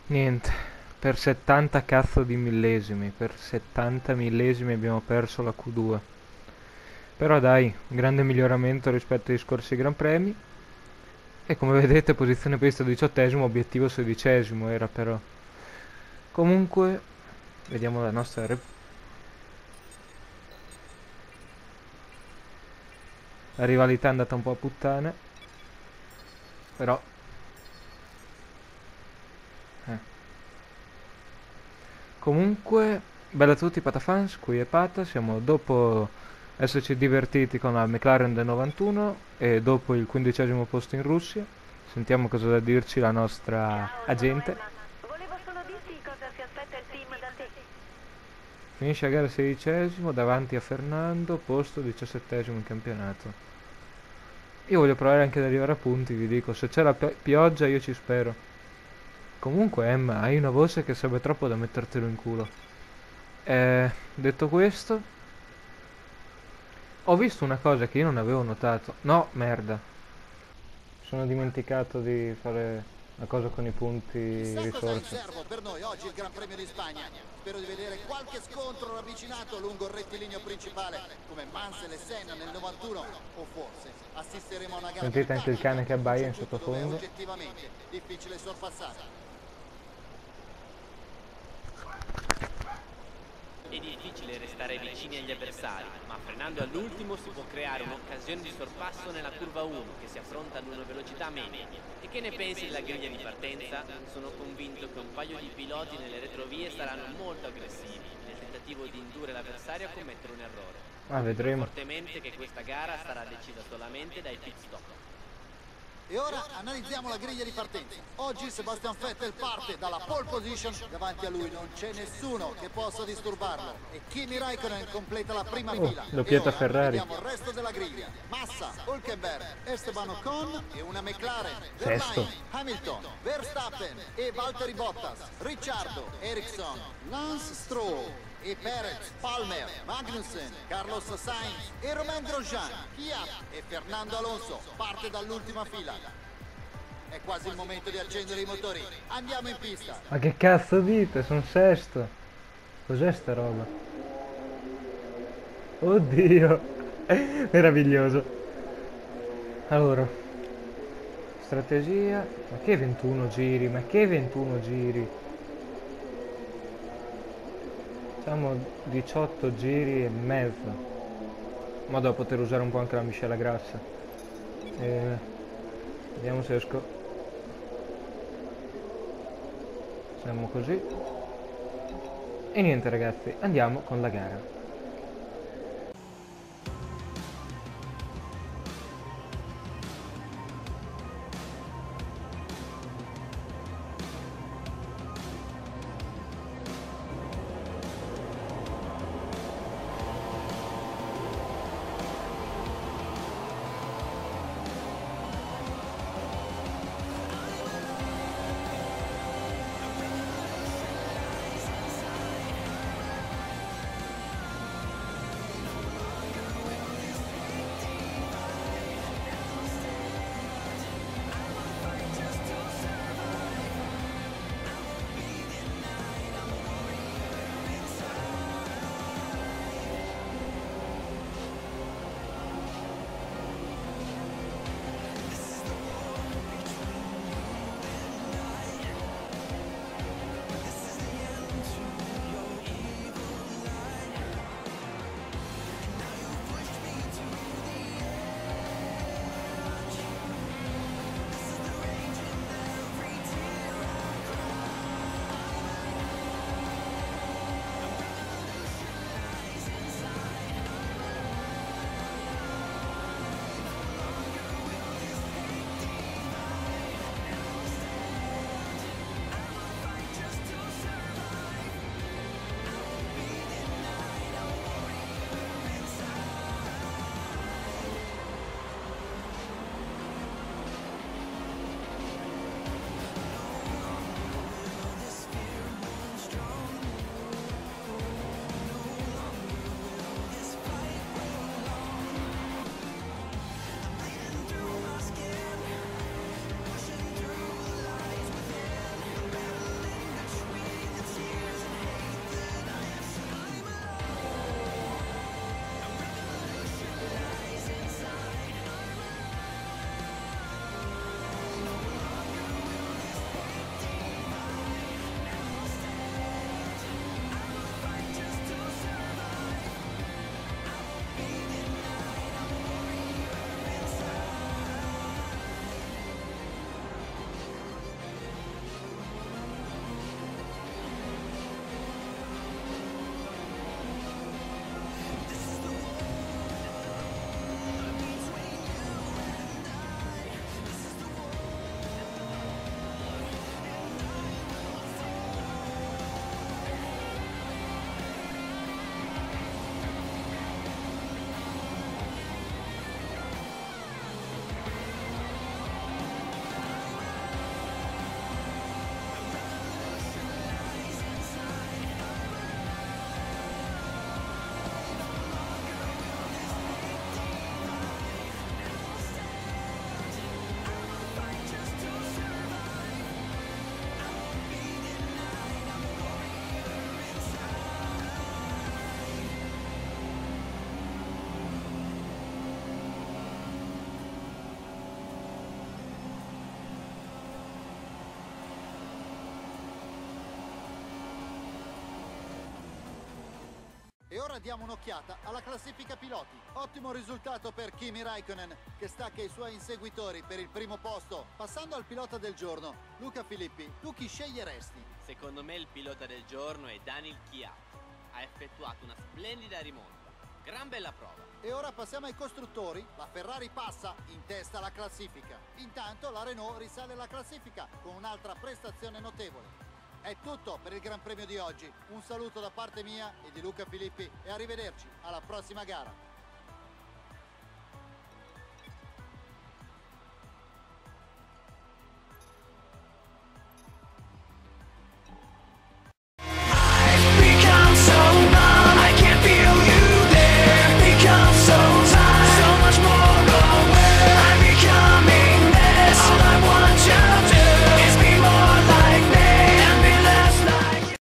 Niente, per 70 cazzo di millesimi, per 70 millesimi abbiamo perso la Q2. Però dai, grande miglioramento rispetto ai scorsi Gran Premi. E come vedete posizione pista 18esimo, obiettivo 16esimo era però. Comunque, vediamo la nostra la rivalità è andata un po' a puttane. Però, eh. Comunque, bella a tutti Patafans, qui è Pata, siamo dopo esserci divertiti con la McLaren del 91 e dopo il 15esimo posto in Russia. Sentiamo cosa ha da dirci la nostra Ciao agente. Emanuela, volevo solo dirti cosa si aspetta il team da te. Finisce a gara 16esimo davanti a Fernando, posto 17esimo in campionato. Io voglio provare anche ad arrivare a punti, vi dico, se c'è la pioggia io ci spero. Comunque Emma, hai una voce che sarebbe troppo da mettertelo in culo. Detto questo, ho visto una cosa che io non avevo notato. No, merda. Sono dimenticato di fare la cosa con i punti Chissà cos'ha in risorse. serbo per noi oggi il Gran Premio di Spagna. Spero di vedere qualche scontro ravvicinato lungo il rettilineo principale, come Mansell e Senna nel 91, o forse assisteremo a una gara Sentite anche il cane che tattica su un abbaia in circuito dove è sottofondo. oggettivamente difficile sorpassare. È difficile restare vicini agli avversari, ma frenando all'ultimo si può creare un'occasione di sorpasso nella curva 1 che si affronta ad una velocità media. E che ne pensi della griglia di partenza? Sono convinto che un paio di piloti nelle retrovie saranno molto aggressivi nel tentativo di indurre l'avversario a commettere un errore. Ah, Dubito vedremo. fortemente che questa gara sarà decisa solamente dai pit stop. E ora analizziamo la griglia di partenza. Oggi Sebastian Vettel parte dalla pole position, davanti a lui non c'è nessuno che possa disturbarlo e Kimi Raikkonen completa la prima fila. E Doppietta ora Ferrari. vediamo il resto della griglia. Massa, Hülkenberg, Esteban Ocon e una McLaren, Sesto. Verlaine, Hamilton, Verstappen e Valtteri Bottas, Ricciardo, Ericsson, Lance Stroll e Perez, Palmer, Magnussen, Carlos Sainz e Romain Grosjean, Kvyat e Fernando Alonso parte dall'ultima fila. È quasi il momento di accendere i motori. Andiamo in pista. Ma che cazzo dite? Sono sesto. Cos'è sta roba? Oddio. Meraviglioso. Allora, strategia. Ma che 21 giri? Ma che 21 giri? Facciamo 18 giri e mezzo. In modo da poter usare un po' anche la miscela grassa. E vediamo se esco. Siamo così. E niente ragazzi, andiamo con la gara. E ora diamo un'occhiata alla classifica piloti. Ottimo risultato per Kimi Räikkönen, che stacca i suoi inseguitori per il primo posto. Passando al pilota del giorno, Luca Filippi, tu chi sceglieresti? Secondo me il pilota del giorno è Daniil Kvyat. Ha effettuato una splendida rimonta. Gran bella prova. E ora passiamo ai costruttori. La Ferrari passa in testa alla classifica. Intanto la Renault risale la classifica con un'altra prestazione notevole. È tutto per il Gran Premio di oggi. Un saluto da parte mia e di Luca Filippi e arrivederci alla prossima gara.